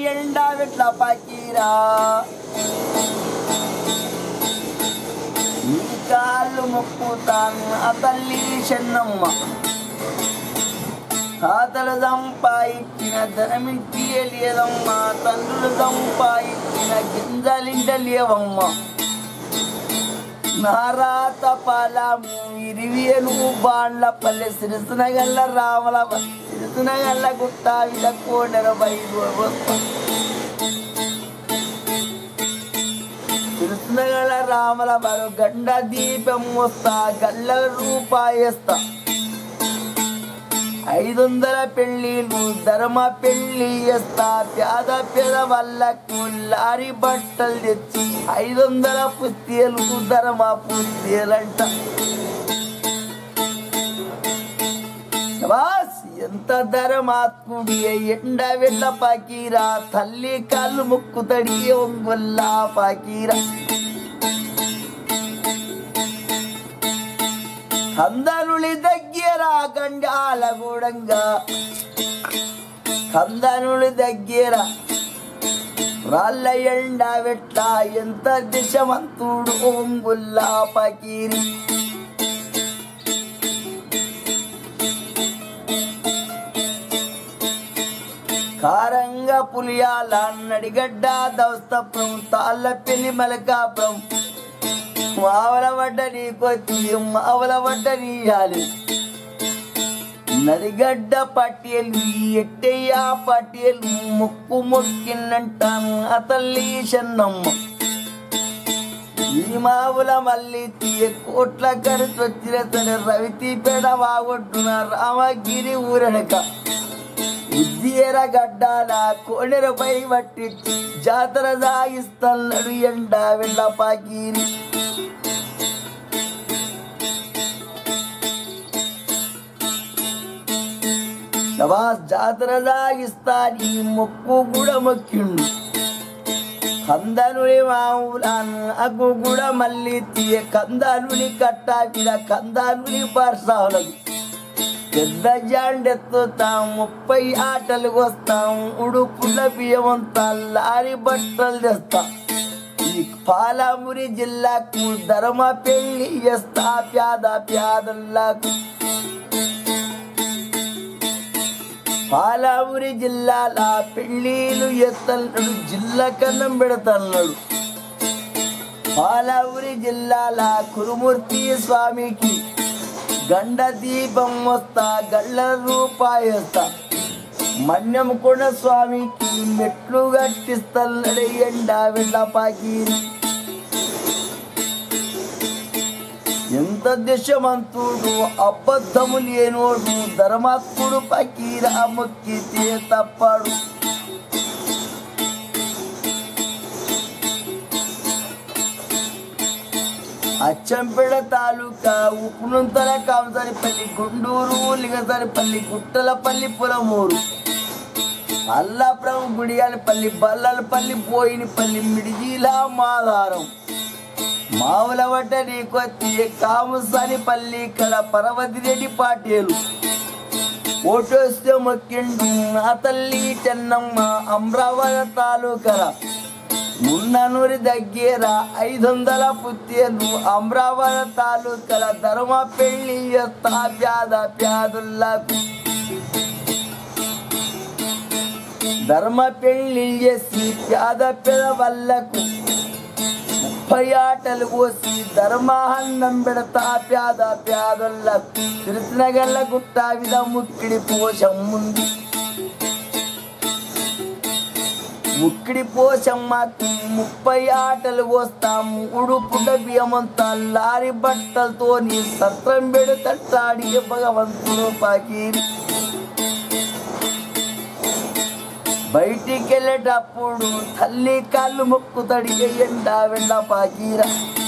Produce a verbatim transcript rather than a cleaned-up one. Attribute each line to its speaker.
Speaker 1: ఎండా వెట్ల పకీరా నీ కాళ్ళు మొక్కుతాను ఆ తల్లి చెన్నమ్మ తాతలు సంపాయించిన ధనమింటి లేదమ్మా తండ్రులు సంపాయించిన గింజలింట లేవమ్మ నారాత పాలము ఇరివేలు బాండ్ల పల్లె సిరిసినగల్ల రామల సిరిసినగల్ల గుట్ట విల కోడెర బైదు సిరిసినగల్ల రామల బరు గండ దీపం వస్తా గల్ల రూపాయస్తా ఐదు వందల పెళ్ళిళ్ళు ధర్మ పెళ్ళి చేస్తా పేద పేద వాళ్ళకు లారీ బట్టలు తెచ్చి ఐదు వందల పుస్తేలు ధర్మ పుస్తేలంట ఎంత ధర్మాత్ముడి ఎండ వెళ్ళ పాకీరా తల్లి కాళ్ళు ముక్కుతడి ఒంగొల్లా పాకీరా కందనులి దగ్గర గండాల గూడంగా కందనులి దగ్గర రాళ్ళ ఎండ వెట్ల ఎంత దిశమంతుడు ఒంగుల్లా పకీరి కారంగా పులియాల నడిగడ్డ దౌస్తపురం తాళ్ళ పెళ్లి మలకాపురం మావల వడ్డ నీకొచ్చి మావల వడ్డ నీయాలి నడిగడ్డ పట్టేలు ఎట్టయ్య పట్టేలు ముక్కు మొక్కినంటాను ఆ తల్లి చెన్నమ్మ ఈ మావుల మళ్ళీ తీయ కోట్ల ఖర్చు వచ్చిన తన రవితి పేడ వాగొట్టున రామగిరి ఊరనక ఉద్దేర గడ్డాల కోడెరపై పట్టి జాతర సాగిస్తాడు ఎండ వెళ్ళ పాకీరి నవాజ్ జాతర సాగిస్తా నీ మొక్కు కూడా మొక్కిండు కందనుని మామూలాను అగ్గు కూడా మళ్ళీ తీయ కందనుని కట్టాకిడ కందనుని పర్సావులకు పెద్ద జాండెత్తుతాం ముప్పై ఆటలు వస్తాం ఉడుపుల బియ్యమంతా లారీ బట్టలు తెస్తాం ఈ పాలమూరి జిల్లాకు ధర్మ పెళ్లి చేస్తా పేద పేదల్లాకు పాలమూరి జిల్లాల పెళ్లిలు ఎత్తన్నాడు జిల్లా కన్నం పెడతన్నాడు పాలమూరి జిల్లాల కురుమూర్తి స్వామికి గండ దీపం వస్తా గళ్ళ రూపాయస్తా మన్యం కొండ స్వామికి మెట్లు కట్టిస్తాడు ఎండ వెళ్ళ పాకీరి ఎంత దిశమంతుడు అబద్ధము లేనోడు ధర్మాత్ముడు పకీరా మొక్కితే తప్పాడు అచ్చంపేట తాలూకా ఉప్పునుంతల కామసరిపల్లి గుండూరు లింగసరిపల్లి గుట్టలపల్లి పొలమూరు అల్లాపురం గుడియాలపల్లి బల్లలపల్లి పోయినపల్లి మిడిజీల మాధారం మావుల వడ్డ నీకొచ్చి కాముసానిపల్లి కల పర్వతిరెడ్డి పాటేలు ఓటోస్తే మొక్కిండు నా తల్లి చెన్నమ్మ అమరావతి తాలూకల మున్ననూరి దగ్గర ఐదు వందల పుత్తేలు అమరావతి తాలూకల ధర్మ పెళ్లి చేస్తా పేద పేదలకు ధర్మ పెళ్లి చేసి పేద పేద వాళ్ళకు ముప్పై ఆటలు కోసి ధర్మాహన్నం పెడతా పేద పేదలకు తిరునగల్ల గుట్ట విధ ముక్కిడి పోషమ్ముంది ముక్కిడి పోషమ్మకి ముప్పై ఆటలు కోస్తాము ఉడుపుడ బియ్యమంతా లారీ బట్టలతో నీ సత్రం పెడతాడి భగవంతుడు పాకీరి బయటికి వెళ్ళేటప్పుడు తల్లి కాళ్ళు మొక్కుతాడి ఎండ వెళ్ళ పాకీరా